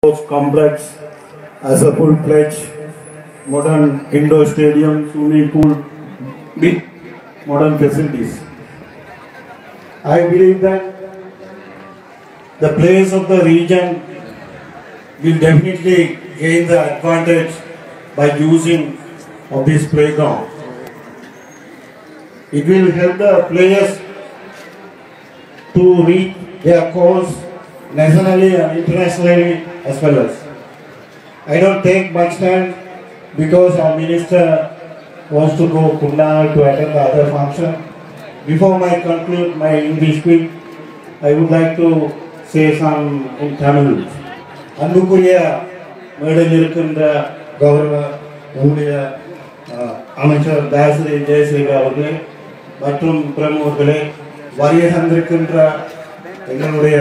of complex as a full-fledged modern indoor stadium, swimming pool, with modern facilities. I believe that the players of the region will definitely gain the advantage by using of this playground. It will help the players to reach their goals nationally and internationally as well as. I don't take much time because our minister wants to go Kunal to attend the other function. Before I conclude my English speech, I would like to say some in Tamil. அன்புக்குரிய மேடையில் இருக்கின்ற கௌரவ நம்முடைய அமைச்சர் தாசரி ஜெயசேகர் அவர்களே மற்றும் பிரமுகர்களே, வருகை தந்திருக்கின்ற எங்களுடைய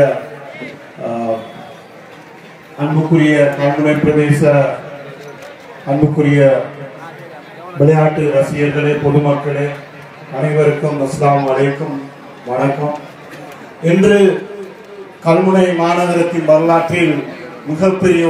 அன்புக்குரிய கல்முனை பிரதேச அன்புக்குரிய விளையாட்டு ரசிகர்களே, பொதுமக்களே, அனைவருக்கும் அஸ்ஸலாமு அலைக்கும், வணக்கம். இன்று கல்முனை மாநகரத்தின் வரலாற்றில் மிகப்பெரிய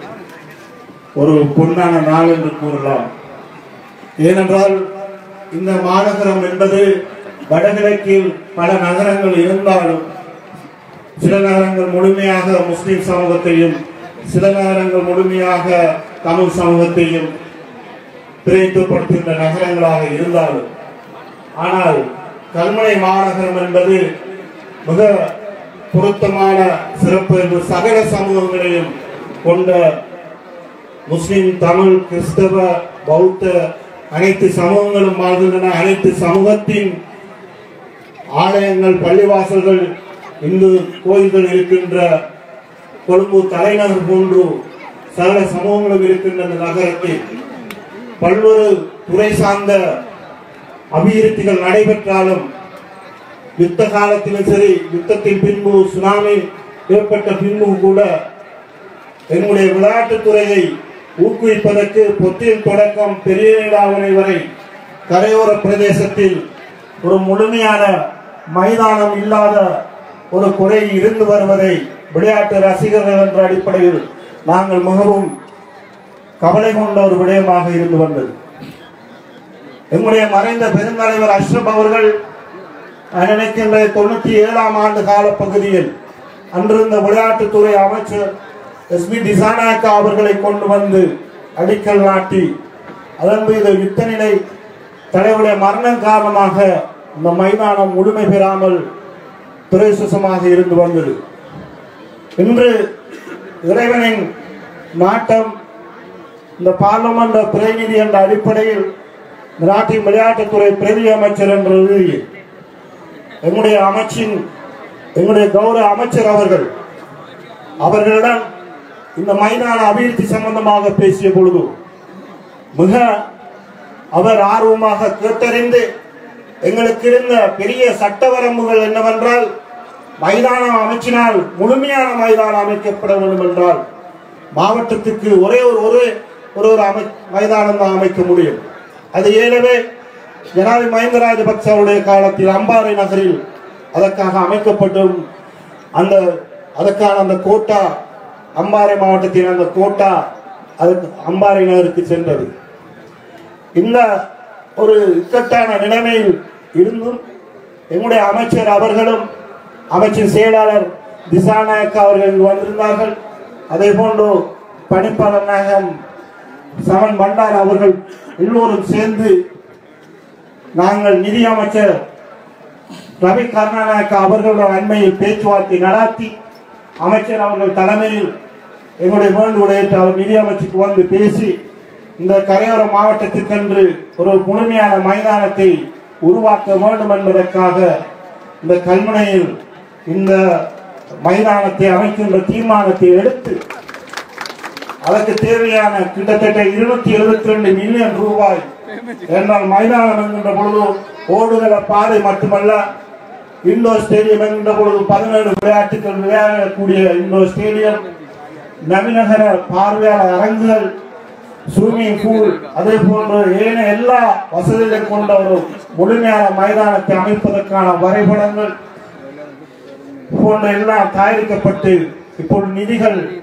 ஒரு பொன்னான நாள் என்று கூறலாம். ஏனென்றால் இந்த மாநகரம் என்பது வடகிழக்கில் பல நகரங்கள் இருந்தாலும் சில நகரங்கள் முழுமையாக முஸ்லிம் சமூகத்தையும் சில நகரங்கள் முழுமையாக தமிழ் சமூகத்தையும் பிரித்துப்படுத்துகின்ற நகரங்களாக இருந்தாலும், ஆனால் கல்முனை மாநகரம் என்பது மிக பொருத்தமான சிறப்பு என்று சகல சமூகங்களையும் கொண்ட முஸ்லிம், தமிழ், கிறிஸ்தவ, பௌத்த அனைத்து சமூகங்களும் வாழ்கின்றன. அனைத்து சமூகத்தின் ஆலயங்கள், பள்ளிவாசல்கள், இந்து கோயில்கள் இருக்கின்ற கொழும்பு தலைநகர் போன்று சகல சமூகங்களும் இருக்கின்ற நகரத்தில் பல்வேறு துறை சார்ந்த அபிவிருத்திகள் நடைபெற்றாலும் யுத்த காலத்திலும் சரி, யுத்தத்தின் பின்பு சுனாமி ஏற்பட்ட பின்பு கூட எங்களுடைய விளையாட்டுத்துறையை ஊக்குவிப்பதற்கு பொத்தியில் தொடக்கம் பெரிய நீலாவணை வரை கரையோர பிரதேசத்தில் ஒரு முழுமையான மைதானம் இல்லாத ஒரு குறை இருந்து வருவதை விளையாட்டு ரசிகர்கள் என்ற அடிப்படையில் நாங்கள் மிகவும் கவலை கொண்ட ஒரு விடயமாக இருந்து வந்தது. எங்களுடைய மறைந்த பெருந்தலைவர் அஷ்ரப் அவர்கள் நினைக்கின்ற 97ஆம் ஆண்டு கால பகுதியில் அன்றிருந்த விளையாட்டுத்துறை அமைச்சர் எஸ்பி திசாநாயக்கா அவர்களை கொண்டு வந்து அடிக்கல் நாட்டி அதன் மீது யுத்த நிலை தலைவருடைய மரணம் காரணமாக இந்த மைதானம் முழுமை பெறாமல் துறைசுசமாக இருந்து வந்தது. இன்று இறைவனின் நாட்டம் இந்த பார்லமெண்ட் பிரதிநிதி என்ற அடிப்படையில் நாட்டின் விளையாட்டுத்துறை பிரதி அமைச்சர் என்ற ரீதியில் எங்களுடைய கௌரவ அமைச்சர் அவர்களிடம் இந்த மைதான அபிவிருத்தி சம்பந்தமாக பேசிய பொழுது மிக அவர் ஆர்வமாக கேட்டறிந்து எங்களுக்கு இருந்த பெரிய சட்ட வரம்புகள் என்னவென்றால், மைதானம் அமைச்சினால் முழுமையான மைதானம் அமைக்கப்பட வேண்டும் என்றால் மாவட்டத்துக்கு ஒரே ஒரு மைதானம் தான் அமைக்க முடியும். அது ஏற்கனவே ஜனாதிபதி மஹிந்த ராஜபக்சவுடைய காலத்தில் அம்பாறை நகரில் அதற்காக அமைக்கப்பட்டும் அதற்கான அந்த கோட்டா அம்பாறை மாவட்டத்தின் அந்த கோட்டா அதுக்கு அம்பாறை நகருக்கு சென்றது. இந்த ஒரு இக்கட்டான நிலைமையில் இருந்தும் எங்களுடைய அமைச்சர் அவர்களும் அமைச்சர் செயலாளர் திசாநாயக்கா அவர்கள் வந்திருந்தார்கள். அதே போன்று பணிப்பாளர் நாயகம் சவன் பண்டார் அவர்கள் எல்லோரும் சேர்ந்து நாங்கள் நிதி அமைச்சர் ரவி கருணாநாயக்கா அவர்களுடன் அண்மையில் பேச்சுவார்த்தை நடத்தி அமைச்சர் அவர்கள் தலைமையில் எங்களுடைய வேண்டுகோளை அவர் நிதி அமைச்சுக்கு வந்து பேசி இந்த கரையோர மாவட்டத்திற்கென்று ஒரு முழுமையான மைதானத்தை உருவாக்க வேண்டும் என்பதற்காக இந்த கல்முனையில் இந்த மைதானத்தை அமைக்கின்ற தீர்மானத்தை எடுத்து அதற்கு தேவையான கிட்டத்தட்ட 272 மில்லியன் ரூபாய் என்றால் மைதானம் என்கின்ற பொழுது ஓடுகள பாதை மட்டுமல்ல, இண்டோர் ஸ்டேடியம் என்கின்ற பொழுது 17 விளையாட்டுகள் விளையாடக்கூடிய இண்டோர் ஸ்டேடியம், நவீனகர பார்வையாளர் அரங்குகள், ஸ்விம்மிங் பூல், அதே போன்று ஏனைய எல்லா வசதிகளையும் கொண்ட ஒரு முழுமையான மைதானத்தை அமைப்பதற்கான வரைபடங்கள் போன்ற எல்லாம் தயாரிக்கப்பட்டு இப்போது நிதிகள்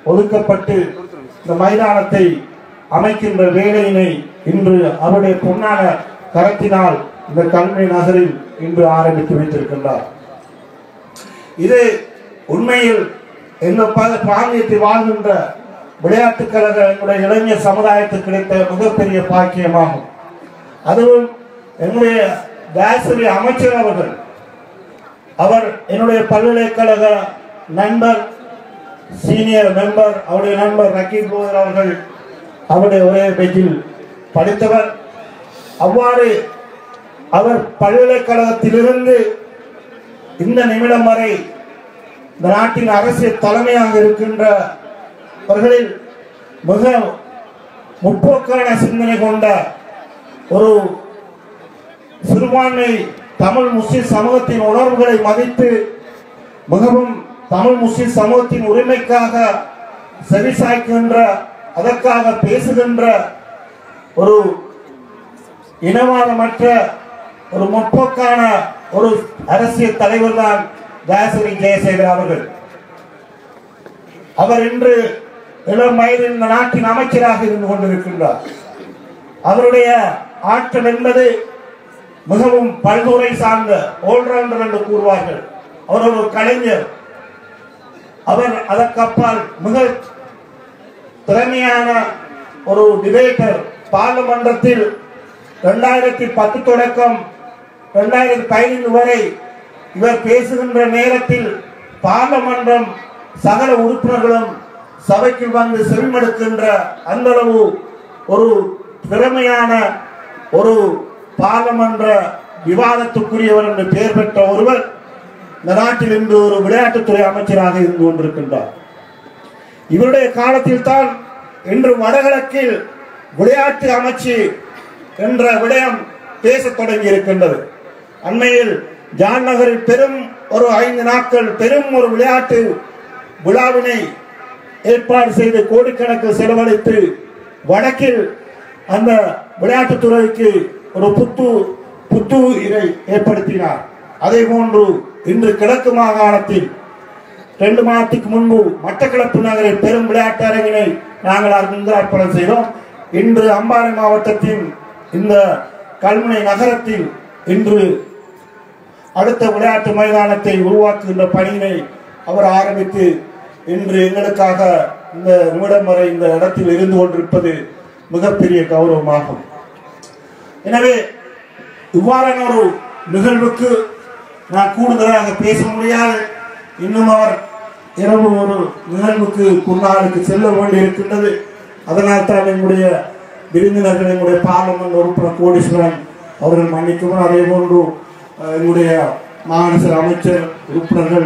ஒதுக்கப்பட்டு இந்த மைதானத்தை அமைக்கின்ற வேலையினை இன்று அவருடைய பொன்னான கரத்தினால் இந்த கல்முனை நகரில் இன்று ஆரம்பித்து வைத்திருக்கின்றார். இது உண்மையில் எங்கள் பிராந்தியத்தில் வாழ்கின்ற விளையாட்டுக் கழக எங்களுடைய இளைஞர் சமுதாயத்துக்கு கிடைத்த மிகப்பெரிய பாக்கியமாகும். அதுவும் என்னுடைய தாசரி அமைச்சர் அவர் என்னுடைய பல்கலைக்கழக நண்பர், சீனியர் மெம்பர், அவருடைய நண்பர் ரக்கீப் அவர்கள் அவருடைய ஒரே பெஞ்சில் படித்தவர். அவ்வாறு அவர் பல்கலைக்கழகத்திலிருந்து இந்த நிமிடம் வரை இந்த நாட்டின் அரசியல் தலைமையாக இருக்கின்றவர்களில் மிக முற்போக்கான சிந்தனை கொண்ட ஒரு சிறுபான்மை தமிழ் முஸ்லிம் சமூகத்தின் உணர்வுகளை மதித்து மிகவும் தமிழ் முஸ்லிம் சமூகத்தின் உரிமைக்காக செவிசாய்க்கின்ற, அதற்காக பேசுகின்ற ஒரு இனவாதமற்ற ஒரு முற்போக்கான ஒரு அரசியல் தலைவர் தான் தாசரி ஜெயசேகர் அவர்கள். அவர் இன்று இளம் வயதில் இந்த நாட்டின் அமைச்சராக இருந்து கொண்டிருக்கின்றார். அவருடைய ஆற்றல் என்பது மிகவும் பல்துறை சார்ந்த ஆல்ரவுண்டர் என்று கூறுவார்கள். அவர் ஒரு கலைஞர். அவர் அதற்கப்பால் மிக திறமையான ஒரு டிபேட்டர். பார்லிமெண்டத்தில் 2010 தொடக்கம் 2015 வரை இவர் பேசுகின்ற நேரத்தில் பார்லிமென்றம் சகல உறுப்பினர்களும் சபைக்கு வந்து செவிமடுக்கின்ற அந்த அளவு ஒரு திறமையான ஒரு பார்லிமென்ற விவாதத்துக்குரியவர் என்று பெயர் பெற்ற ஒருவர் இந்த நாட்டில் இன்று ஒரு விளையாட்டுத்துறை அமைச்சராக இருந்து கொண்டிருக்கின்றார். இவருடைய காலத்தில் தான் இன்று வடகிழக்கில் விளையாட்டு அமைச்சு என்ற விடயம் பேசத் தொடங்கி இருக்கின்றது. அண்மையில் ஜான் நகரில் பெரும் ஒரு 5 நாட்கள் பெரும் ஒரு விளையாட்டு விழாவினை ஏற்பாடு செய்து கோடிக்கணக்கில் செலவழித்து வடக்கில் அந்த விளையாட்டுத்துறைக்கு ஒரு புத்துயிரை ஏற்படுத்தினார். அதே போன்று இன்று கிழக்கு மாகாணத்தில் 2 மாதத்துக்கு முன்பு மட்டக்களப்பு நகரில் பெரும் விளையாட்டு அரங்கினை நாங்கள் அர்ப்பணம் செய்தோம். இன்று அம்பாறை மாவட்டத்தின் இந்த கல்முனை நகரத்தில் இன்று அடுத்த விளையாட்டு மைதானத்தை உருவாக்குகின்ற பணியினை அவர் ஆரம்பித்து இன்று எங்களுக்காக இந்த நிமிடம் வரை இந்த இடத்தில் இருந்து கொண்டிருப்பது மிகப்பெரிய கௌரவமாகும். எனவே இவ்வாறான ஒரு நிகழ்வுக்கு நான் கூடுதலாக பேச முடியாது. இன்னும் அவர் இரவு ஒரு நிகழ்வுக்கு குன்னாருக்கு செல்ல வேண்டி இருக்கின்றது. அதனால் தான் எங்களுடைய விருந்தினர்கள், எங்களுடைய பார்லிமெண்ட் உறுப்பினர் கோடீஸ்வரன் அவர்கள் மன்னிக்கவும், அதே போன்று எங்களுடைய மாகாண அமைச்சர் உறுப்பினர்கள்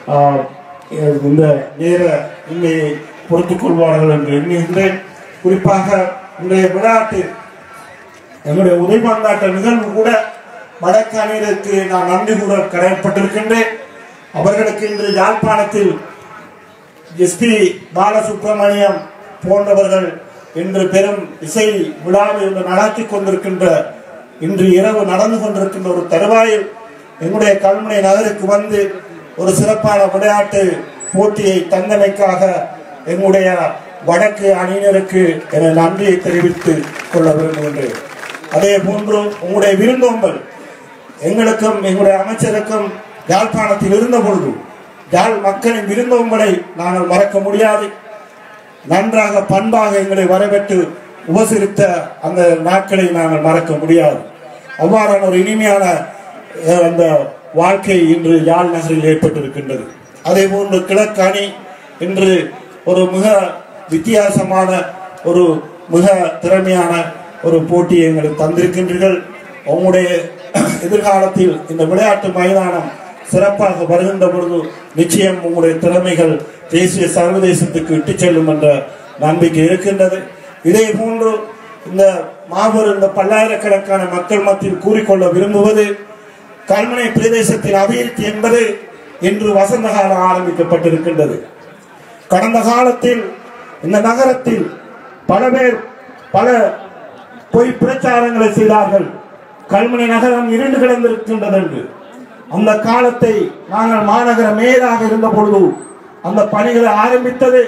இந்த நேர உண்மையை பொறுத்துக் கொள்வார்கள் என்று எண்ணுகின்றேன். குறிப்பாக இன்றைய விளையாட்டு எங்களுடைய உதைபந்தாட்ட நிகழ்வு கூட வடக்கு அணியினருக்கு நான் நன்றி கூட கடமைப்பட்டிருக்கின்றேன். அவர்களுக்கு இன்று யாழ்ப்பாணத்தில் எஸ்பி பாலசுப்ரமணியம் போன்றவர்கள் இன்று பெரும் இசை விழாவை நடத்தி கொண்டிருக்கின்ற இன்று இரவு நடந்து கொண்டிருக்கின்ற ஒரு தருவாயில் எங்களுடைய கல்முனை நகருக்கு வந்து ஒரு சிறப்பான விளையாட்டு போட்டியை தந்தமைக்காக எங்களுடைய வடக்கு அணியினருக்கு என நன்றியை தெரிவித்துக் கொள்ள விரும்புகின்றேன். அதே போன்று உங்களுடைய விருந்தோம்பல் எங்களுக்கும் எங்களுடைய அமைச்சருக்கும் யாழ்ப்பாணத்தில் இருந்த பொழுது யாழ் மக்களின் விருந்தோம்பலை நாங்கள் மறக்க முடியாது. நன்றாக பண்பாக எங்களை வரவேற்று உபசரித்த அந்த நாட்களை நாங்கள் மறக்க முடியாது. அவ்வாறான ஒரு இனிமையான அந்த வாழ்க்கை இன்று யாழ் நகரில் ஏற்பட்டிருக்கின்றது. அதே போன்று கிழக்கு அணி இன்று ஒரு மிக வித்தியாசமான ஒரு மிக திறமையான ஒரு போட்டியை எங்களுக்கு தந்திருக்கின்றீர்கள். உங்களுடைய எதிர்காலத்தில் இந்த விளையாட்டு மைதானம் சிறப்பாக வருகின்ற பொழுது நிச்சயம் உங்களுடைய திறமைகள் தேசிய சர்வதேசத்துக்கு இட்டு செல்லும் என்ற நம்பிக்கை இருக்கின்றது. இதே போன்று இந்த மாபெரும் இந்த பல்லாயிரக்கணக்கான மக்கள் மத்தியில் கூறிக்கொள்ள விரும்புவது, கல்முனை பிரதேசத்தின் அபிவிருத்தி என்பது இன்று வசந்த காலம் ஆரம்பிக்கப்பட்டிருக்கின்றது. கடந்த காலத்தில் இந்த நகரத்தில் பல பேர் பல பொய் பிரச்சாரங்களை செய்தார்கள். கல்முனை நகரம் இருண்டு கிடந்திருக்கின்றது என்று. அந்த காலத்தை நாங்கள் மாநகர மேயராக இருந்த பொழுது அந்த பணிகளை ஆரம்பித்தது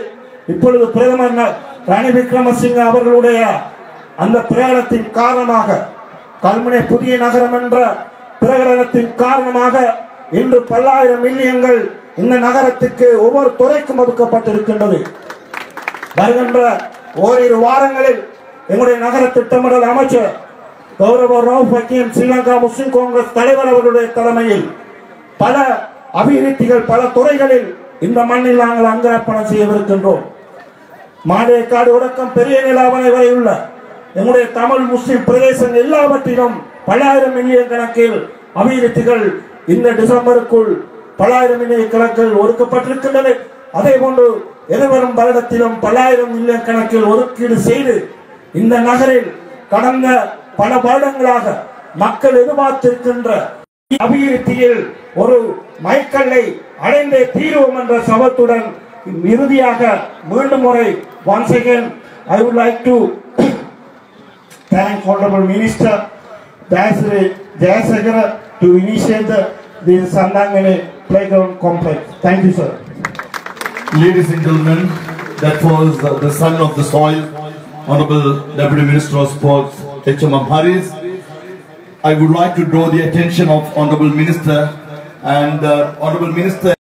இப்பொழுது பிரதமர் ரணில் விக்ரமசிங்க அவர்களுடைய அந்த பிரகடனத்தின் காரணமாக, கல்முனை புதிய நகரம் என்ற பிரகடனத்தின் காரணமாக இன்று பல்லாயிரம் மில்லியன்கள் இந்த நகரத்துக்கு ஒவ்வொரு துறைக்கும் ஒதுக்கப்பட்டிருக்கின்றது. வருகின்ற ஓரிரு வாரங்களில் எங்களுடைய நகர திட்டமிடல் அமைச்சர் கௌரவ ரவுப் ஹக்கீம், ஸ்ரீலங்கா முஸ்லிம் காங்கிரஸ் தலைவர் அவர்களுடைய தலைமையில் பல அபிவிருத்திகள் பல துறைகளில் இந்த மண்ணில் நாங்கள் அங்கராப்பணம் செய்யவிருக்கின்றோம். மாடேக்காடு தொடக்கம் பெரிய நிலாவணை வரை உள்ள எங்களுடைய தமிழ் முஸ்லிம் பிரதேசங்கள் எல்லாவற்றிலும் பல்லாயிரம் மில்லியன் கணக்கில் அபிவிருத்திகள் இந்த டிசம்பருக்குள் பல்லாயிரம் மில்லியன் கணக்கில் ஒதுக்கப்பட்டிருக்கின்றன. அதே போன்று எதிர்வரும் வருடத்திலும் பல்லாயிரம் மில்லியன் கணக்கில் ஒதுக்கீடு செய்து இந்த நகரில் கடந்த பல வருடங்களாக மக்கள் எதிர்பார்த்திருக்கின்ற அபிவிருத்தியில் ஒரு மைல்கல்லை அடைந்தே தீர்வோம் என்ற சபத்துடன் இறுதியாக மீண்டும் முறை once again I would like to thank Honorable Minister Jayasagara to initiate the Santhankeny Playground Complex. Thank you, sir. Ladies and gentlemen, that was the son of the soil, Honorable Deputy Minister of Sports HMM.Harees. I would like to draw the attention of Honorable Minister and Honorable Minister